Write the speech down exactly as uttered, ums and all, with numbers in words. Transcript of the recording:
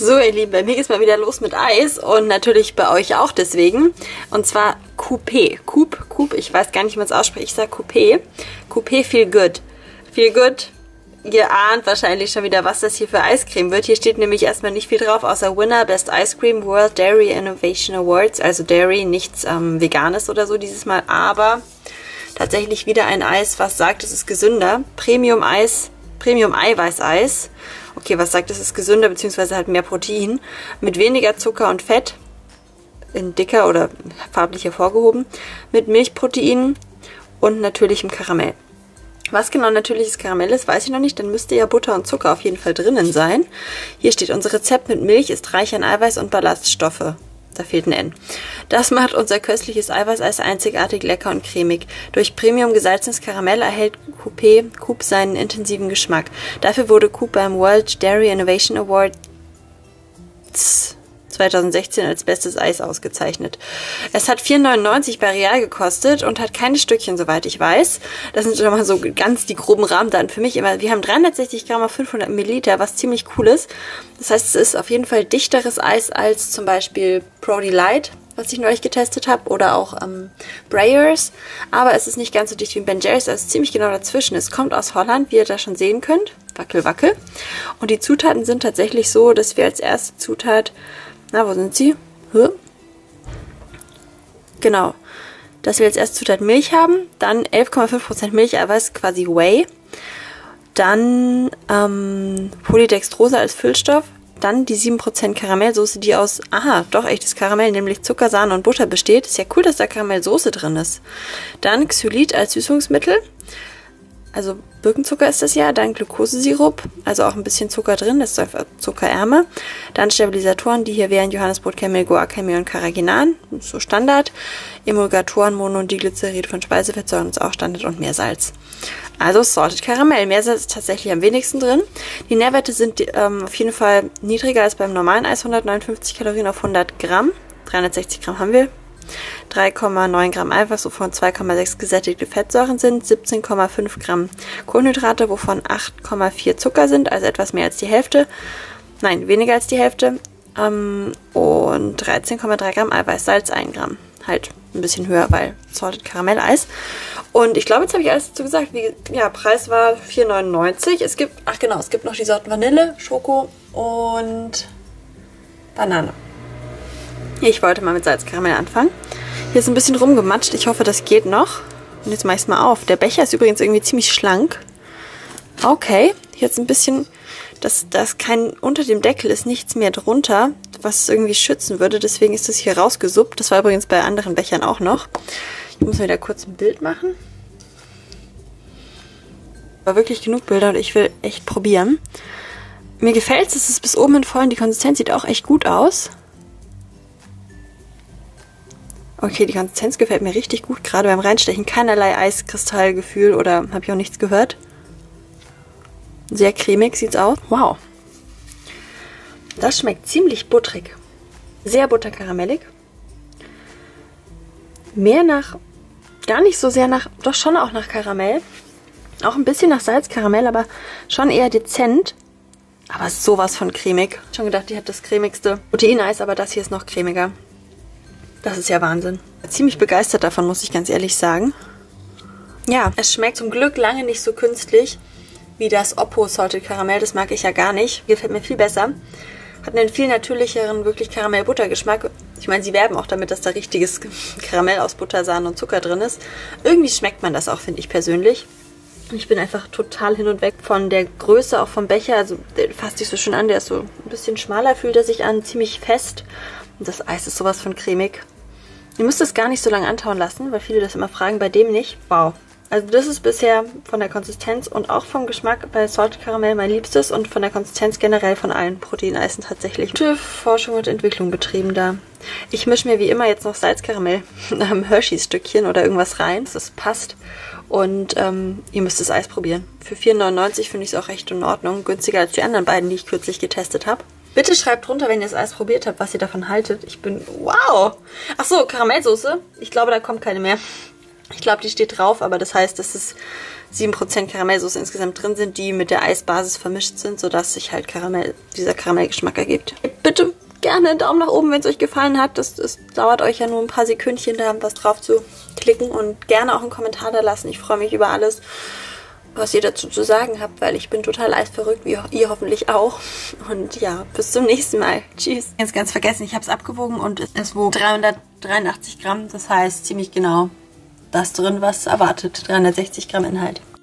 So, ihr Lieben, bei mir geht's mal wieder los mit Eis und natürlich bei euch auch deswegen. Und zwar Coupé. Coupe, Coupe, ich weiß gar nicht, wie man es ausspricht. Ich sage Coupé. Coupé Feel Good. Feel Good. Ihr ahnt wahrscheinlich schon wieder, was das hier für Eiscreme wird. Hier steht nämlich erstmal nicht viel drauf, außer Winner Best Ice Cream World Dairy Innovation Awards. Also Dairy, nichts ähm, Veganes oder so dieses Mal, aber tatsächlich wieder ein Eis, was sagt, es ist gesünder. Premium Eis, Premium Eiweißeis. Okay, was sagt, es ist gesünder, beziehungsweise halt mehr Protein. Mit weniger Zucker und Fett. In dicker oder farblich hervorgehoben. Mit Milchproteinen und natürlichem Karamell. Was genau natürliches Karamell ist, weiß ich noch nicht. Dann müsste ja Butter und Zucker auf jeden Fall drinnen sein. Hier steht, unser Rezept mit Milch ist reich an Eiweiß und Ballaststoffe. Da fehlt ein N. Das macht unser köstliches Eiweißeis einzigartig lecker und cremig. Durch Premium gesalzenes Karamell erhält Coupé Coupe seinen intensiven Geschmack. Dafür wurde Coupe beim World Dairy Innovation Award zwanzig sechzehn als bestes Eis ausgezeichnet. Es hat vier neunundneunzig bei Real gekostet und hat keine Stückchen, soweit ich weiß. Das sind schon mal so ganz die groben Rahmendaten für mich immer. Wir haben dreihundertsechzig Gramm auf fünfhundert Milliliter, was ziemlich cool ist. Das heißt, es ist auf jeden Fall dichteres Eis als zum Beispiel Prody Light, was ich neulich getestet habe, oder auch ähm, Breyers. Aber es ist nicht ganz so dicht wie Ben Jerry's, also ziemlich genau dazwischen. Es kommt aus Holland, wie ihr da schon sehen könnt. Wackel, wackel. Und die Zutaten sind tatsächlich so, dass wir als erste Zutat... Na, wo sind sie? Huh? Genau. Dass wir als erste Zutat Milch haben, dann elf Komma fünf Prozent Milcheiweiß, quasi Whey. Dann ähm, Polydextrose als Füllstoff. Dann die sieben Prozent Karamellsoße, die aus, aha, doch echtes Karamell, nämlich Zucker, Sahne und Butter besteht. Ist ja cool, dass da Karamellsoße drin ist. Dann Xylit als Süßungsmittel. Also Birkenzucker ist das ja, dann Glukosesirup, also auch ein bisschen Zucker drin, das ist einfach zuckerärmer. Dann Stabilisatoren, die hier wären Johannesbrot, Camel, Guarcamel und Carrageenan, so Standard. Emulgatoren, Mono- und Diglycerid von Speisefettsäuren ist auch Standard und Meersalz. Also Salted Karamell, Meersalz ist tatsächlich am wenigsten drin. Die Nährwerte sind ähm, auf jeden Fall niedriger als beim normalen Eis, hundertneunundfünfzig Kalorien auf hundert Gramm, dreihundertsechzig Gramm haben wir. drei Komma neun Gramm Eiweiß, wovon zwei Komma sechs gesättigte Fettsäuren sind, siebzehn Komma fünf Gramm Kohlenhydrate, wovon acht Komma vier Zucker sind, also etwas mehr als die Hälfte, nein, weniger als die Hälfte, ähm, und dreizehn Komma drei Gramm Eiweiß, Salz ein Gramm, halt ein bisschen höher, weil Salted Karamelleis. Und ich glaube, jetzt habe ich alles dazu gesagt, wie, ja, Preis war vier neunundneunzig, es gibt, ach genau, es gibt noch die Sorten Vanille, Schoko und Banane. Ich wollte mal mit Salzkaramell anfangen. Hier ist ein bisschen rumgematscht. Ich hoffe, das geht noch. Und jetzt mache ich es mal auf. Der Becher ist übrigens irgendwie ziemlich schlank. Okay. Hier ist ein bisschen... Das, das kein, unter dem Deckel ist nichts mehr drunter, was es irgendwie schützen würde. Deswegen ist das hier rausgesuppt. Das war übrigens bei anderen Bechern auch noch. Ich muss mir da kurz ein Bild machen. War wirklich genug Bilder und ich will echt probieren. Mir gefällt es. Es ist bis oben hin voll und die Konsistenz sieht auch echt gut aus. Okay, die Konsistenz gefällt mir richtig gut, gerade beim Reinstechen. Keinerlei Eiskristallgefühl oder habe ich auch nichts gehört. Sehr cremig sieht's aus. Wow. Das schmeckt ziemlich butterig. Sehr butterkaramellig. Mehr nach, gar nicht so sehr nach, doch schon auch nach Karamell. Auch ein bisschen nach Salzkaramell, aber schon eher dezent. Aber sowas von cremig. Schon gedacht, ich habe das cremigste Proteineis, aber das hier ist noch cremiger. Das ist ja Wahnsinn. Ziemlich begeistert davon, muss ich ganz ehrlich sagen. Ja, es schmeckt zum Glück lange nicht so künstlich wie das Oppo Salted Karamell. Das mag ich ja gar nicht. Gefällt mir viel besser. Hat einen viel natürlicheren, wirklich Karamell-Butter-Geschmack. Ich meine, sie werben auch damit, dass da richtiges Karamell aus Butter, Sahne und Zucker drin ist. Irgendwie schmeckt man das auch, finde ich persönlich. Ich bin einfach total hin und weg von der Größe, auch vom Becher. Also der fasst sich so schön an. Der ist so ein bisschen schmaler, fühlt er sich an. Ziemlich fest. Und das Eis ist sowas von cremig. Ihr müsst es gar nicht so lange antauen lassen, weil viele das immer fragen, bei dem nicht. Wow. Also das ist bisher von der Konsistenz und auch vom Geschmack bei Salted Karamell mein Liebstes und von der Konsistenz generell von allen Proteineisen tatsächlich. Gute Forschung und Entwicklung betrieben da. Ich mische mir wie immer jetzt noch Salzkaramell nach einem Hershey-Stückchen oder irgendwas rein, dass das passt. Und ähm, ihr müsst das Eis probieren. Für vier neunundneunzig finde ich es auch recht in Ordnung. Günstiger als die anderen beiden, die ich kürzlich getestet habe. Bitte schreibt drunter, wenn ihr das Eis probiert habt, was ihr davon haltet. Ich bin... Wow! Ach so, Karamellsoße. Ich glaube, da kommt keine mehr. Ich glaube, die steht drauf, aber das heißt, dass es sieben Prozent Karamellsoße insgesamt drin sind, die mit der Eisbasis vermischt sind, sodass sich halt Karamell, dieser Karamellgeschmack ergibt. Bitte gerne einen Daumen nach oben, wenn es euch gefallen hat. Das, das dauert euch ja nur ein paar Sekündchen, da was drauf zu klicken und gerne auch einen Kommentar da lassen. Ich freue mich über alles, was ihr dazu zu sagen habt, weil ich bin total eisverrückt, wie ihr hoffentlich auch. Und ja, bis zum nächsten Mal. Tschüss. Jetzt ganz vergessen, ich habe es abgewogen und es wog dreihundertdreiundachtzig Gramm. Das heißt ziemlich genau das drin, was erwartet. dreihundertsechzig Gramm Inhalt.